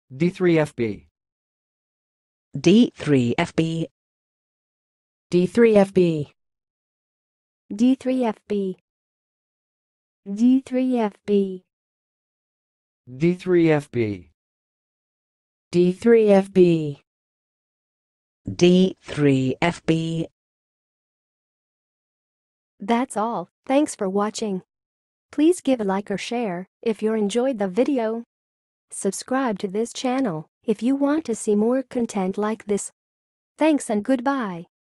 D3FB. D3FB. D3FB. D3FB. D3FB. D3FB. D3FB. D3FB. That's all. Thanks for watching. Please give a like or share if you enjoyed the video. Subscribe to this channel if you want to see more content like this. Thanks and goodbye.